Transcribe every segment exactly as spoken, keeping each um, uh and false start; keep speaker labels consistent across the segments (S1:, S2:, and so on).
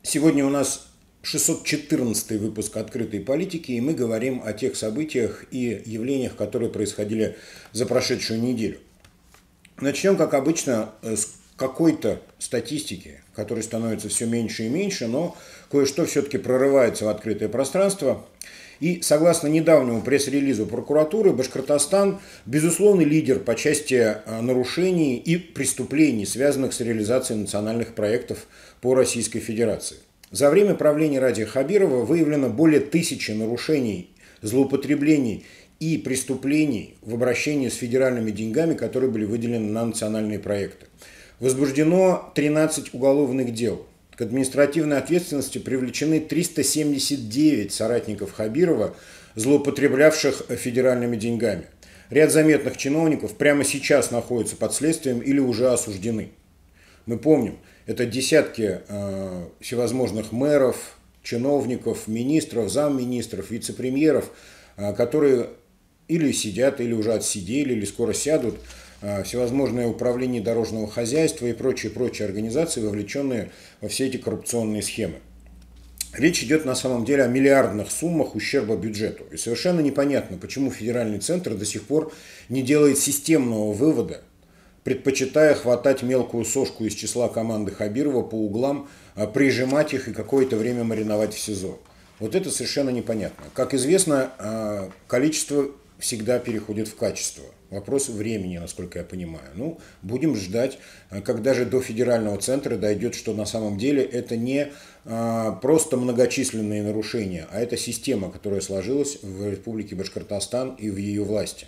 S1: Сегодня у нас шестьсот четырнадцатый выпуск «Открытой политики», и мы говорим о тех событиях и явлениях, которые происходили за прошедшую неделю. Начнем, как обычно, с какой-то статистики, которой становится все меньше и меньше, но кое-что все-таки прорывается в открытое пространство. И согласно недавнему пресс-релизу прокуратуры, Башкортостан – безусловный лидер по части нарушений и преступлений, связанных с реализацией национальных проектов по Российской Федерации. За время правления Ради Хабирова выявлено более тысячи нарушений, злоупотреблений и преступлений в обращении с федеральными деньгами, которые были выделены на национальные проекты. Возбуждено тринадцать уголовных дел. К административной ответственности привлечены триста семьдесят девять соратников Хабирова, злоупотреблявших федеральными деньгами. Ряд заметных чиновников прямо сейчас находятся под следствием или уже осуждены. Мы помним, это десятки э, всевозможных мэров, чиновников, министров, замминистров, вице-премьеров, э, которые или сидят, или уже отсидели, или скоро сядут. Всевозможное управление дорожного хозяйства и прочие-прочие организации, вовлеченные во все эти коррупционные схемы. Речь идет на самом деле о миллиардных суммах ущерба бюджету. И совершенно непонятно, почему федеральный центр до сих пор не делает системного вывода, предпочитая хватать мелкую сошку из числа команды Хабирова по углам, прижимать их и какое-то время мариновать в СИЗО. Вот это совершенно непонятно. Как известно, количество всегда переходит в качество. Вопрос времени, насколько я понимаю. Ну, будем ждать, когда же до федерального центра дойдет, что на самом деле это не а, просто многочисленные нарушения, а это система, которая сложилась в Республике Башкортостан и в ее власти.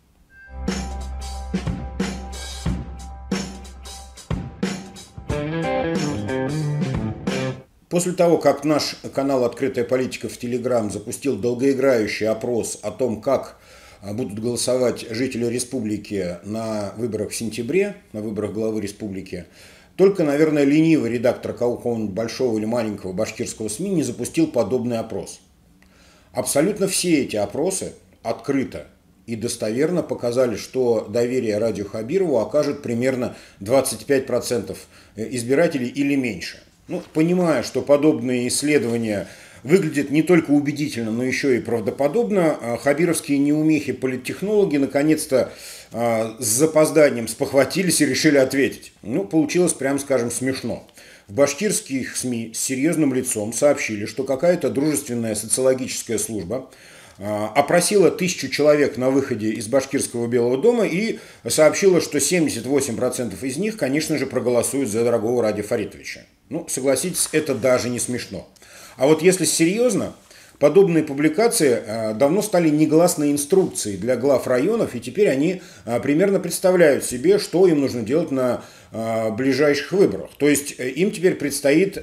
S1: После того, как наш канал «Открытая политика» в Телеграм запустил долгоиграющий опрос о том, как будут голосовать жители республики на выборах в сентябре, на выборах главы республики, только, наверное, ленивый редактор какого-нибудь большого или маленького башкирского СМИ не запустил подобный опрос. Абсолютно все эти опросы открыто и достоверно показали, что доверие Радию Хабирову окажет примерно двадцать пять процентов избирателей или меньше. Ну, понимая, что подобные исследования выглядят не только убедительно, но еще и правдоподобно, хабировские неумехи-политтехнологи наконец-то с запозданием спохватились и решили ответить. Ну, получилось, прям скажем, смешно. В башкирских СМИ с серьезным лицом сообщили, что какая-то дружественная социологическая служба опросила тысячу человек на выходе из башкирского Белого дома и сообщила, что семьдесят восемь процентов из них, конечно же, проголосуют за дорогого Радия Фаритовича. Ну, согласитесь, это даже не смешно. А вот если серьезно, подобные публикации давно стали негласной инструкцией для глав районов, и теперь они примерно представляют себе, что им нужно делать на ближайших выборах. То есть им теперь предстоит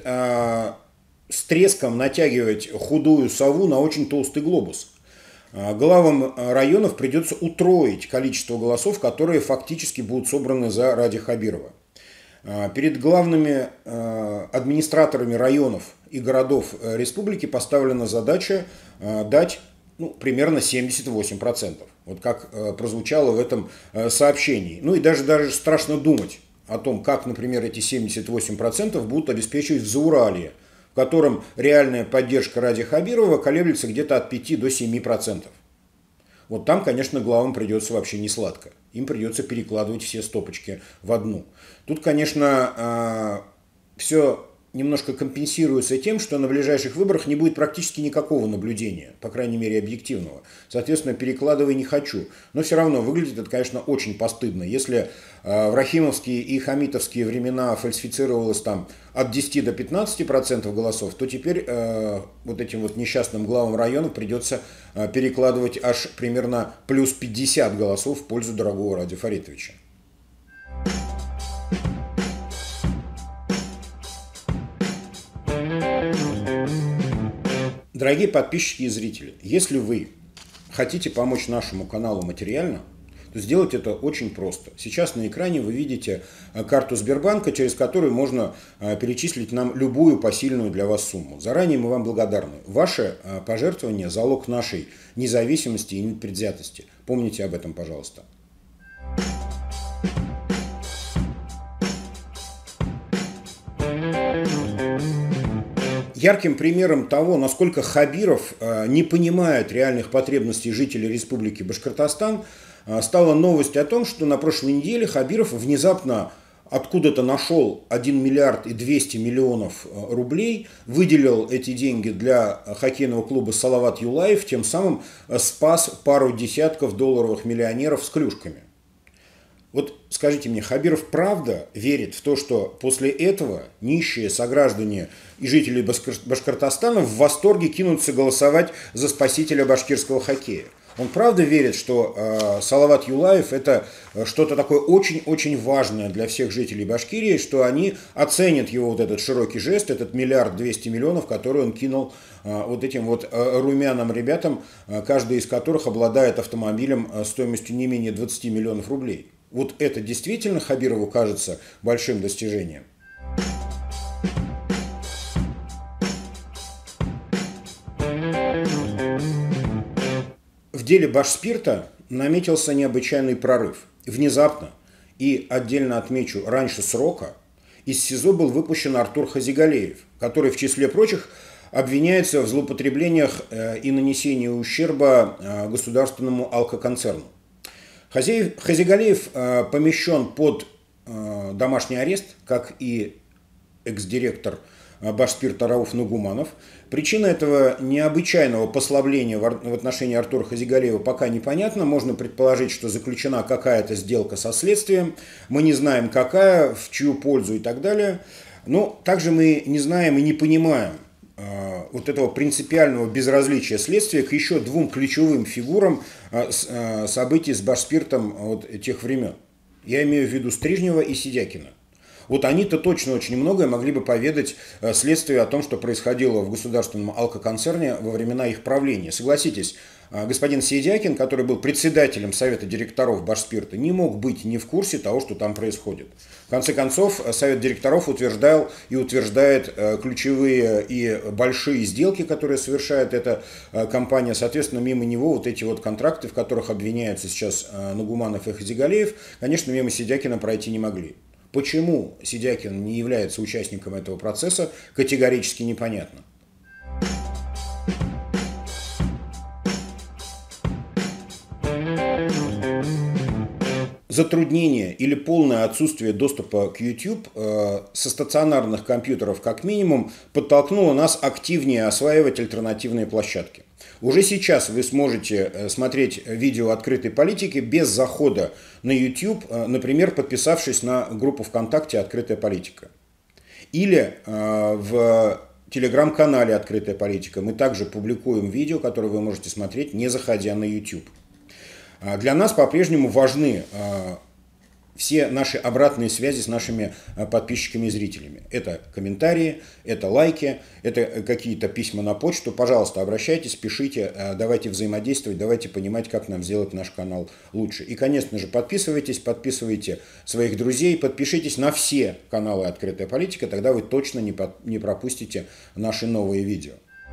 S1: с треском натягивать худую сову на очень толстый глобус. Главам районов придется утроить количество голосов, которые фактически будут собраны за Ради Хабирова. Перед главными администраторами районов и городов республики поставлена задача дать ну, примерно семьдесят восемь процентов. Вот как прозвучало в этом сообщении. Ну и даже, даже страшно думать о том, как, например, эти семьдесят восемь процентов будут обеспечивать в Зауралье, в котором реальная поддержка Ради Хабирова колеблется где-то от пяти до семи процентов. Вот там, конечно, главам придется вообще не сладко. Им придется перекладывать все стопочки в одну. Тут, конечно, все немножко компенсируется тем, что на ближайших выборах не будет практически никакого наблюдения, по крайней мере, объективного. Соответственно, перекладывай не хочу. Но все равно выглядит это, конечно, очень постыдно. Если в рахимовские и хамитовские времена фальсифицировалось там от десяти до пятнадцати процентов голосов, то теперь э, вот этим вот несчастным главам районов придется э, перекладывать аж примерно плюс пятьдесят голосов в пользу дорогого Радия Фаритовича. Дорогие подписчики и зрители, если вы хотите помочь нашему каналу материально, то сделать это очень просто. Сейчас на экране вы видите карту Сбербанка, через которую можно перечислить нам любую посильную для вас сумму. Заранее мы вам благодарны. Ваше пожертвование – залог нашей независимости и непредвзятости. Помните об этом, пожалуйста. ярким примером того, насколько Хабиров не понимает реальных потребностей жителей Республики Башкортостан, стала новость о том, что на прошлой неделе Хабиров внезапно откуда-то нашел один миллиард и двести миллионов рублей, выделил эти деньги для хоккейного клуба «Салават Юлаев», тем самым спас пару десятков долларовых миллионеров с клюшками. Вот скажите мне, Хабиров правда верит в то, что после этого нищие сограждане и жители Башкортостана в восторге кинутся голосовать за спасителя башкирского хоккея? Он правда верит, что э, Салават Юлаев это что-то такое очень-очень важное для всех жителей Башкирии, что они оценят его вот этот широкий жест, этот миллиард двести миллионов, который он кинул э, вот этим вот э, румяным ребятам, э, каждый из которых обладает автомобилем э, стоимостью не менее двадцати миллионов рублей. Вот это действительно Хабирову кажется большим достижением? В деле Башспирта наметился необычайный прорыв. Внезапно, и отдельно отмечу, раньше срока, из СИЗО был выпущен Артур Хазигалеев, который, в числе прочих, обвиняется в злоупотреблениях и нанесении ущерба государственному алкоконцерну. Хазигалеев помещен под домашний арест, как и экс-директор Башспирта Рауф Нугуманов. Причина этого необычайного послабления в отношении Артура Хазигалеева пока непонятна. Можно предположить, что заключена какая-то сделка со следствием. Мы не знаем, какая, в чью пользу и так далее. Но также мы не знаем и не понимаем э, вот этого принципиального безразличия следствия к еще двум ключевым фигурам э, с, э, событий с Башспиртом вот тех времен. Я имею в виду Стрижнева и Сидякина. Вот они-то точно очень многое могли бы поведать следствию о том, что происходило в государственном алкоконцерне во времена их правления. Согласитесь, господин Сидякин, который был председателем совета директоров Башспирта, не мог быть не в курсе того, что там происходит. В конце концов, совет директоров утверждал и утверждает ключевые и большие сделки, которые совершает эта компания. Соответственно, мимо него вот эти вот контракты, в которых обвиняются сейчас Нугуманов и Хазигалеев, конечно, мимо Сидякина пройти не могли. Почему Сидякин не является участником этого процесса, категорически непонятно. Затруднение или полное отсутствие доступа к YouTube э, со стационарных компьютеров как минимум подтолкнуло нас активнее осваивать альтернативные площадки. Уже сейчас вы сможете смотреть видео открытой политики без захода на YouTube, например, подписавшись на группу ВКонтакте «Открытая политика». Или э, в телеграм-канале «Открытая политика» мы также публикуем видео, которые вы можете смотреть, не заходя на YouTube. Для нас по-прежнему важны э, все наши обратные связи с нашими подписчиками и зрителями. Это комментарии, это лайки, это какие-то письма на почту. Пожалуйста, обращайтесь, пишите, давайте взаимодействовать, давайте понимать, как нам сделать наш канал лучше. И, конечно же, подписывайтесь, подписывайте своих друзей, подпишитесь на все каналы «Открытая политика», тогда вы точно не, по, не пропустите наши новые видео.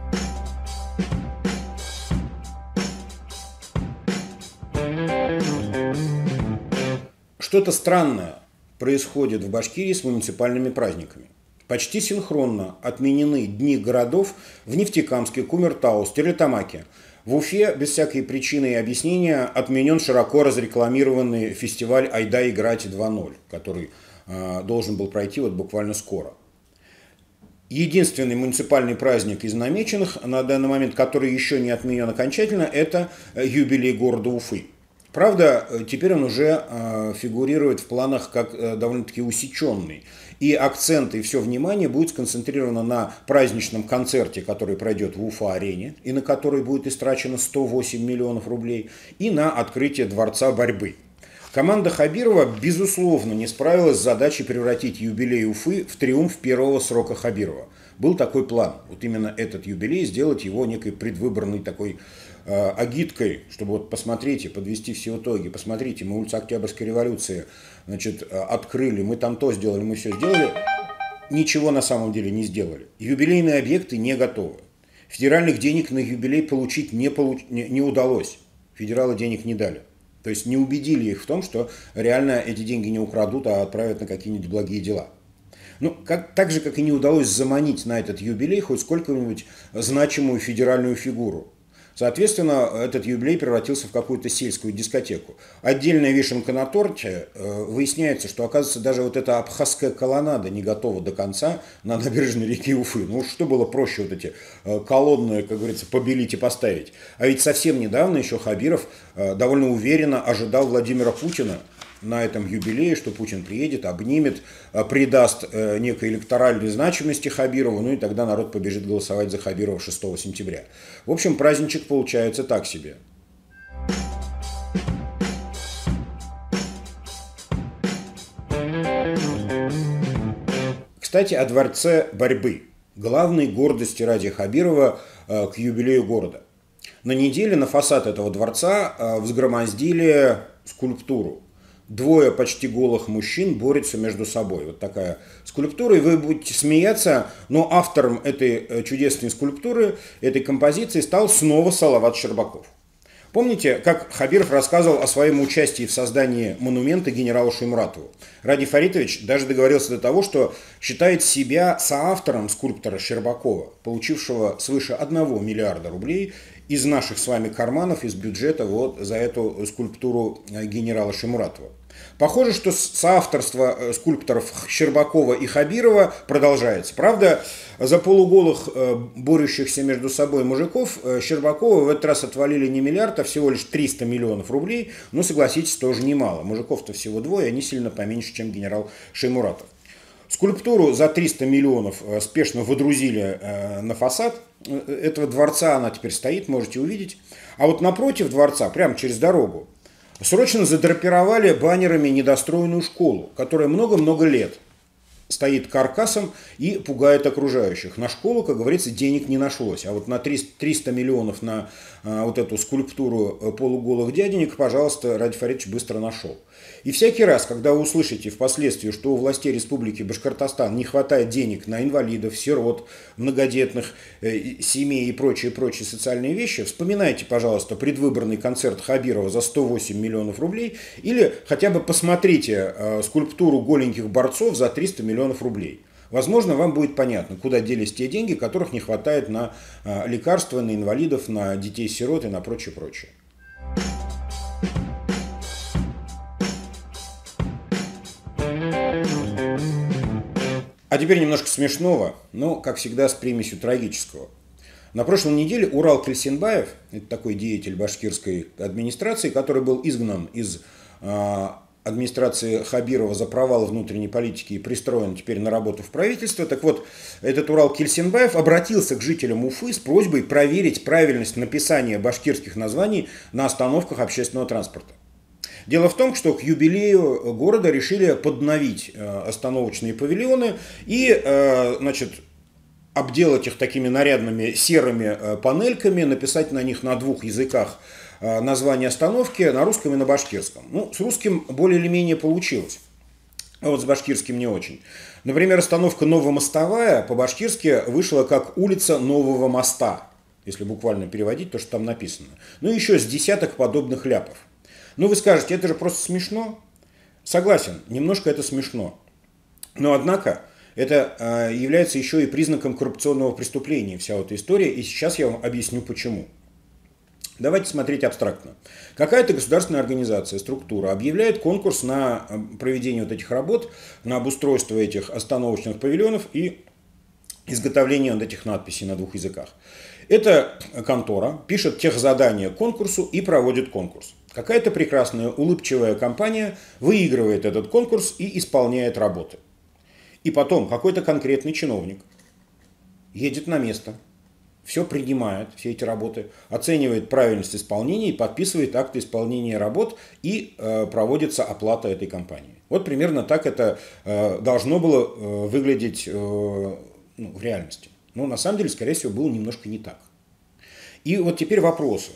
S1: Что-то странное происходит в Башкирии с муниципальными праздниками. Почти синхронно отменены дни городов в Нефтекамске, Кумертау, Стерлитамаке. В Уфе без всякой причины и объяснения отменен широко разрекламированный фестиваль «Айда играть два ноль», который э, должен был пройти вот буквально скоро. Единственный муниципальный праздник из намеченных на данный момент, который еще не отменен окончательно, это юбилей города Уфы. Правда, теперь он уже э, фигурирует в планах как э, довольно-таки усеченный. И акцент, и все внимание будет сконцентрировано на праздничном концерте, который пройдет в Уфа-арене, и на который будет истрачено сто восемь миллионов рублей, и на открытие Дворца борьбы. Команда Хабирова, безусловно, не справилась с задачей превратить юбилей Уфы в триумф первого срока Хабирова. Был такой план, вот именно этот юбилей, сделать его некой предвыборной такой э, агиткой, чтобы вот посмотрите, подвести все итоги, посмотрите, мы улицу Октябрьской революции, значит, открыли, мы там то сделали, мы все сделали, ничего на самом деле не сделали. Юбилейные объекты не готовы. Федеральных денег на юбилей получить не, получ... не, не удалось, федералы денег не дали. То есть не убедили их в том, что реально эти деньги не украдут, а отправят на какие-нибудь благие дела. Ну, как, так же, как и не удалось заманить на этот юбилей хоть сколько-нибудь значимую федеральную фигуру. Соответственно, этот юбилей превратился в какую-то сельскую дискотеку. Отдельная вишенка на торте, э, выясняется, что, оказывается, даже вот эта абхазская колоннада не готова до конца на набережной реки Уфы. Ну, что было проще вот эти э, колонны, как говорится, побелить и поставить. А ведь совсем недавно еще Хабиров э, довольно уверенно ожидал Владимира Путина на этом юбилее, что Путин приедет, обнимет, придаст некой электоральной значимости Хабирову, ну и тогда народ побежит голосовать за Хабирова шестого сентября. В общем, праздничек получается так себе. Кстати, о дворце борьбы, главной гордости Ради Хабирова к юбилею города. На неделе на фасад этого дворца взгромоздили скульптуру. Двое почти голых мужчин борются между собой. Вот такая скульптура. И вы будете смеяться, но автором этой чудесной скульптуры, этой композиции стал снова Салават Щербаков. Помните, как Хабиров рассказывал о своем участии в создании монумента генералу Шаймуратову? Ради Фаритович даже договорился до того, что считает себя соавтором скульптора Щербакова, получившего свыше одного миллиарда рублей из наших с вами карманов, из бюджета вот за эту скульптуру генерала Шаймуратова. Похоже, что соавторство скульпторов Щербакова и Хабирова продолжается. Правда, за полуголых борющихся между собой мужиков Щербакова в этот раз отвалили не миллиард, а всего лишь триста миллионов рублей. Но, согласитесь, тоже немало. Мужиков-то всего двое, они сильно поменьше, чем генерал Шаймуратов. Скульптуру за триста миллионов спешно водрузили на фасад этого дворца, она теперь стоит, можете увидеть. А вот напротив дворца, прямо через дорогу, срочно задрапировали баннерами недостроенную школу, которая много-много лет стоит каркасом и пугает окружающих. На школу, как говорится, денег не нашлось. А вот на триста миллионов на а, вот эту скульптуру полуголых дяденек, пожалуйста, Ради Фаритович быстро нашел. И всякий раз, когда вы услышите впоследствии, что у властей Республики Башкортостан не хватает денег на инвалидов, сирот, многодетных э, семей и прочие-прочие социальные вещи, вспоминайте, пожалуйста, предвыборный концерт Хабирова за сто восемь миллионов рублей или хотя бы посмотрите э, скульптуру голеньких борцов за триста миллионов рублей. Возможно, вам будет понятно, куда делись те деньги, которых не хватает на э, лекарства, на инвалидов, на детей-сирот и на прочее-прочее. А теперь немножко смешного, но, как всегда, с примесью трагического. На прошлой неделе Урал Кельсинбаев, это такой деятель башкирской администрации, который был изгнан из э, администрации Хабирова за провал внутренней политики и пристроен теперь на работу в правительство. Так вот, этот Урал Кельсинбаев обратился к жителям Уфы с просьбой проверить правильность написания башкирских названий на остановках общественного транспорта. Дело в том, что к юбилею города решили подновить остановочные павильоны и, значит, обделать их такими нарядными серыми панельками, написать на них на двух языках название остановки, на русском и на башкирском. Ну, с русским более или менее получилось, а вот с башкирским не очень. Например, остановка Новомостовая по-башкирски вышла как улица Нового моста, если буквально переводить то, что там написано. Ну и еще с десяток подобных ляпов. Ну, вы скажете, это же просто смешно. Согласен, немножко это смешно. Но, однако, это э, является еще и признаком коррупционного преступления, вся эта история. И сейчас я вам объясню, почему. Давайте смотреть абстрактно. Какая-то государственная организация, структура объявляет конкурс на проведение вот этих работ, на обустройство этих остановочных павильонов и изготовление вот этих надписей на двух языках. Эта контора пишет техзадание конкурсу и проводит конкурс. Какая-то прекрасная, улыбчивая компания выигрывает этот конкурс и исполняет работы. И потом какой-то конкретный чиновник едет на место, все принимает, все эти работы, оценивает правильность исполнения и подписывает акты исполнения работ, и э, проводится оплата этой компании. Вот примерно так это э, должно было э, выглядеть э, ну, в реальности. Но на самом деле, скорее всего, было немножко не так. И вот теперь вопросы.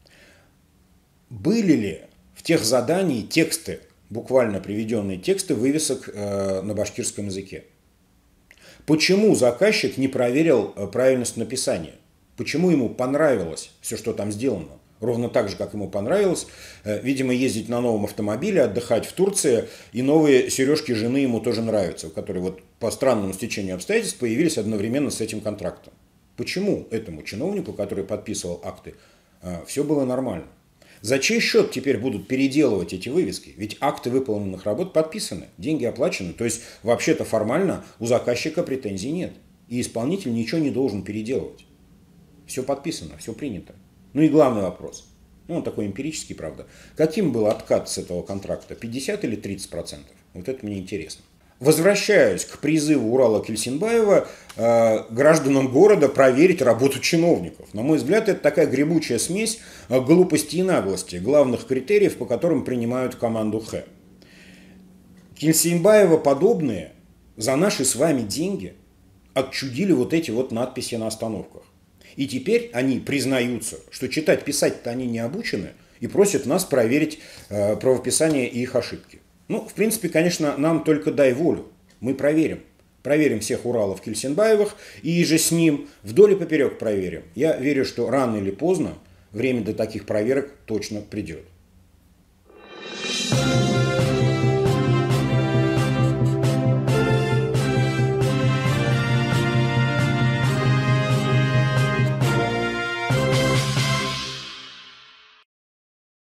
S1: Были ли в тех заданиях тексты, буквально приведенные тексты вывесок э, на башкирском языке? Почему заказчик не проверил правильность написания? Почему ему понравилось все, что там сделано? Ровно так же, как ему понравилось, видимо, ездить на новом автомобиле, отдыхать в Турции, и новые сережки жены ему тоже нравятся, которые вот по странному стечению обстоятельств появились одновременно с этим контрактом. Почему этому чиновнику, который подписывал акты, все было нормально? За чей счет теперь будут переделывать эти вывески? Ведь акты выполненных работ подписаны, деньги оплачены. То есть, вообще-то формально у заказчика претензий нет. И исполнитель ничего не должен переделывать. Все подписано, все принято. Ну и главный вопрос. Ну, он такой эмпирический, правда. Каким был откат с этого контракта? пятьдесят или тридцать процентов? Вот это мне интересно. Возвращаюсь к призыву Урала Кельсинбаева э, гражданам города проверить работу чиновников. На мой взгляд, это такая гремучая смесь э, глупости и наглости, главных критериев, по которым принимают команду Х. Кельсинбаева подобные за наши с вами деньги отчудили вот эти вот надписи на остановках. И теперь они признаются, что читать, писать-то они не обучены, и просят нас проверить э, правописание и их ошибки. Ну, в принципе, конечно, нам только дай волю. Мы проверим. Проверим всех Уралов Кельсинбаевых и же с ним вдоль и поперек проверим. Я верю, что рано или поздно время до таких проверок точно придет.